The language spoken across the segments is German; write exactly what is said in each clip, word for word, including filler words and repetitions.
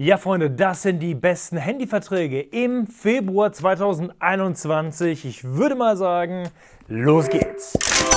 Ja, Freunde, das sind die besten Handyverträge im Februar zweitausendeinundzwanzig. Ich würde mal sagen, los geht's.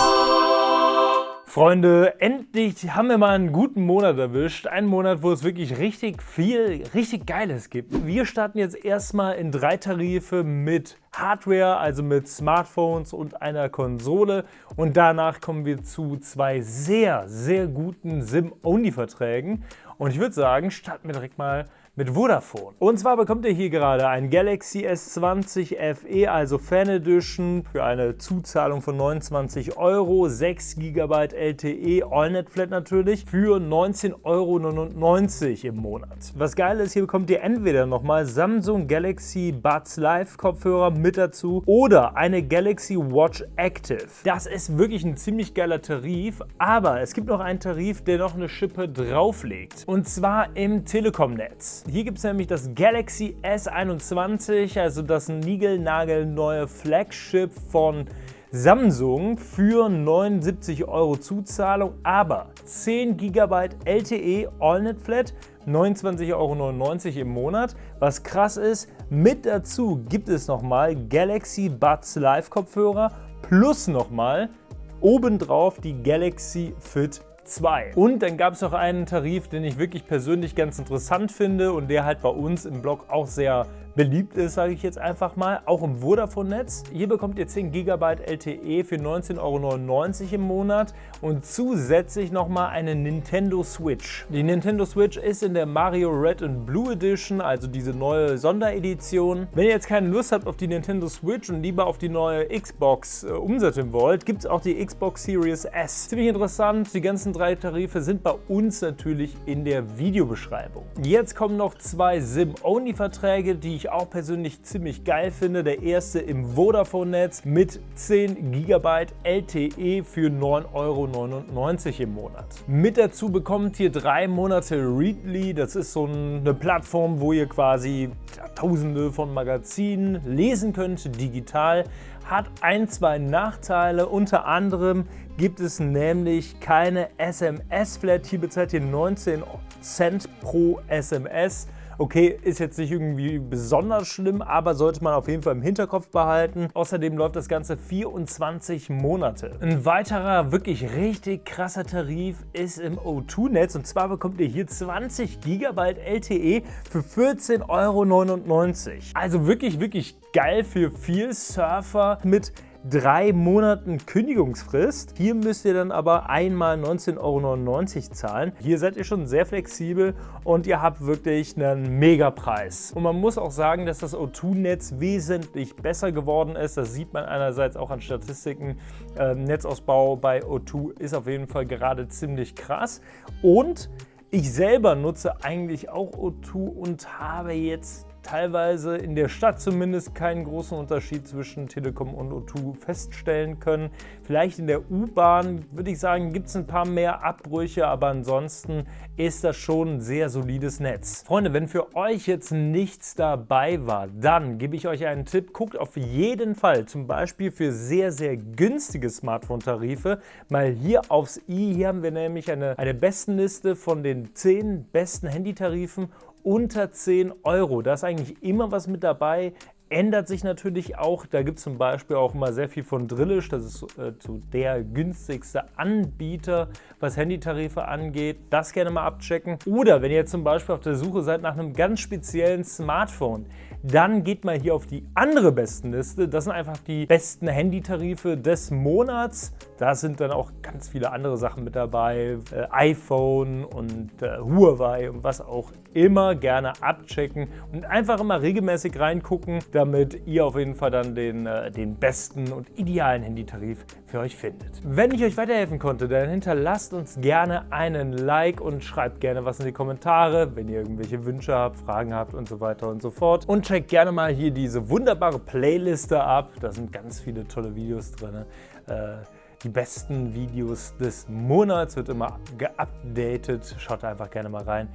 Freunde, endlich haben wir mal einen guten Monat erwischt. Einen Monat, wo es wirklich richtig viel, richtig Geiles gibt. Wir starten jetzt erstmal in drei Tarife mit Hardware, also mit Smartphones und einer Konsole. Und danach kommen wir zu zwei sehr, sehr guten SIM-Only-Verträgen. Und ich würde sagen, starten wir direkt mal mit Vodafone. Und zwar bekommt ihr hier gerade ein Galaxy S zwanzig F E, also Fan Edition, für eine Zuzahlung von neunundzwanzig Euro, sechs Gigabyte L T E, AllNet Flat natürlich, für neunzehn Euro neunundneunzig im Monat. Was geil ist, hier bekommt ihr entweder nochmal Samsung Galaxy Buds Live Kopfhörer mit dazu oder eine Galaxy Watch Active. Das ist wirklich ein ziemlich geiler Tarif, aber es gibt noch einen Tarif, der noch eine Schippe drauflegt. Und zwar im Telekom-Netz. Hier gibt es nämlich das Galaxy S einundzwanzig, also das niegelnagelneue Flagship von Samsung für neunundsiebzig Euro Zuzahlung, aber zehn Gigabyte L T E AllNet Flat, neunundzwanzig Euro neunundneunzig im Monat. Was krass ist, mit dazu gibt es nochmal Galaxy Buds Live Kopfhörer plus nochmal obendrauf die Galaxy Fit zwei. Und dann gab es noch einen Tarif, den ich wirklich persönlich ganz interessant finde und der halt bei uns im Blog auch sehr beliebt ist, sage ich jetzt einfach mal, auch im Vodafone-Netz. Hier bekommt ihr zehn Gigabyte L T E für neunzehn Euro neunundneunzig im Monat und zusätzlich nochmal eine Nintendo Switch. Die Nintendo Switch ist in der Mario Red and Blue Edition, also diese neue Sonderedition. Wenn ihr jetzt keine Lust habt auf die Nintendo Switch und lieber auf die neue Xbox äh, umsatteln wollt, gibt es auch die Xbox Series S. Ziemlich interessant, die ganzen drei Tarife sind bei uns natürlich in der Videobeschreibung. Jetzt kommen noch zwei SIM-Only-Verträge, die ich auch persönlich ziemlich geil finde. Der erste im Vodafone-Netz mit zehn Gigabyte L T E für neun Euro neunundneunzig im Monat. Mit dazu bekommt ihr drei Monate Readly. Das ist so eine Plattform, wo ihr quasi ja, tausende von Magazinen lesen könnt, digital. Hat ein, zwei Nachteile. Unter anderem gibt es nämlich keine S M S-Flat. Hier bezahlt ihr neunzehn Cent pro S M S. Okay, ist jetzt nicht irgendwie besonders schlimm, aber sollte man auf jeden Fall im Hinterkopf behalten. Außerdem läuft das Ganze vierundzwanzig Monate. Ein weiterer wirklich richtig krasser Tarif ist im O zwei Netz und zwar bekommt ihr hier zwanzig Gigabyte L T E für vierzehn Euro neunundneunzig. Also wirklich, wirklich geil für viel Surfer mit drei Monaten Kündigungsfrist. Hier müsst ihr dann aber einmal neunzehn Euro neunundneunzig zahlen. Hier seid ihr schon sehr flexibel und ihr habt wirklich einen Megapreis. Und man muss auch sagen, dass das O zwei Netz wesentlich besser geworden ist. Das sieht man einerseits auch an Statistiken. Ähm, Netzausbau bei O zwei ist auf jeden Fall gerade ziemlich krass. Und ich selber nutze eigentlich auch O zwei und habe jetzt teilweise in der Stadt zumindest keinen großen Unterschied zwischen Telekom und O zwei feststellen können. Vielleicht in der U-Bahn, würde ich sagen, gibt es ein paar mehr Abbrüche, aber ansonsten ist das schon ein sehr solides Netz. Freunde, wenn für euch jetzt nichts dabei war, dann gebe ich euch einen Tipp. Guckt auf jeden Fall zum Beispiel für sehr, sehr günstige Smartphone-Tarife mal hier aufs i. Hier haben wir nämlich eine, eine Bestenliste von den zehn besten Handytarifen unter zehn Euro. Da ist eigentlich immer was mit dabei. Ändert sich natürlich auch. Da gibt es zum Beispiel auch immer sehr viel von Drillisch. Das ist äh, so der günstigste Anbieter, was Handytarife angeht. Das gerne mal abchecken. Oder wenn ihr jetzt zum Beispiel auf der Suche seid nach einem ganz speziellen Smartphone, dann geht mal hier auf die andere Bestenliste. Das sind einfach die besten Handytarife des Monats. Da sind dann auch ganz viele andere Sachen mit dabei. Äh, iPhone und äh, Huawei und was auch immer. Gerne abchecken und einfach immer regelmäßig reingucken, damit ihr auf jeden Fall dann den, äh, den besten und idealen Handytarif für euch findet. Wenn ich euch weiterhelfen konnte, dann hinterlasst uns gerne einen Like und schreibt gerne was in die Kommentare, wenn ihr irgendwelche Wünsche habt, Fragen habt und so weiter und so fort. Und checkt gerne mal hier diese wunderbare Playliste ab. Da sind ganz viele tolle Videos drin. Äh, die besten Videos des Monats wird immer geupdatet. Schaut da einfach gerne mal rein.